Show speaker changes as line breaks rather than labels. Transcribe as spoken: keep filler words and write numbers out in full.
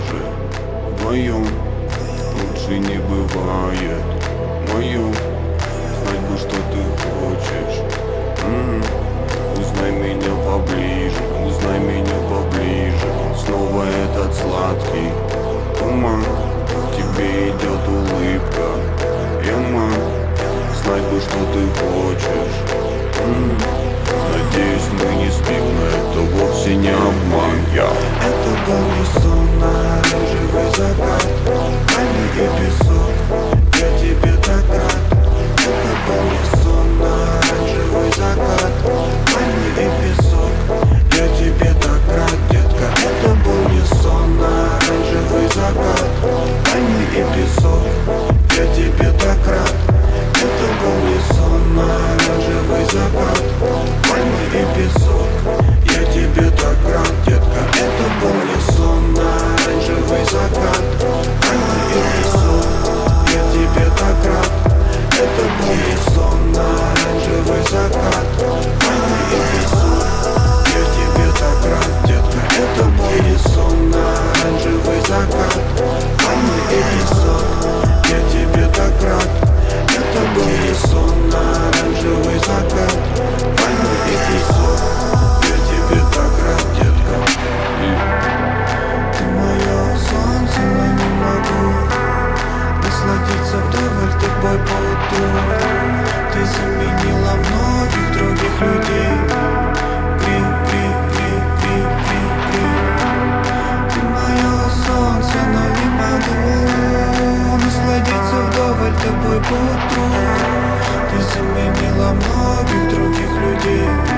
пляже. Вдвоем лучше не бывает. Моем знать бы, что ты хочешь. М-м. Узнай меня поближе, узнай меня поближе. Снова этот сладкий туман, тебе идет улыбка. Яма, знать бы, что ты хочешь. М-м. Надеюсь, мы не спим, но это вовсе не обман. Я
Это был не сон, а оранжевый закат, камень и песок, я тебе так рад. Это был не сон, а оранжевый закат, камень и песок, я тебе так рад, детка. Это был не сон, а оранжевый закат, камень и песок, я тебе так рад. Это был не сон, а оранжевый закат, пальмы и песок, я тебе так рад, детка. Это был не сон, а оранжевый закат, пальмы и песок, я тебе так рад. Это был не сон, а оранжевый закат, пальмы и песок, я тебе так рад, детка. Это был не сон, а оранжевый закат, пальмы и песок, я тебе так рад. Это был не сон, а оранжевый закат, пальмы и песок, я тебе так рад, детка. Ты мое солнце, но не могу насладиться вдоволь тобой по утру. Ты заменила многих других людей. При, при, при, при, при, при. Ты мое солнце, но не могу насладиться вдоволь тобой по утру. Ты заменила многих других людей.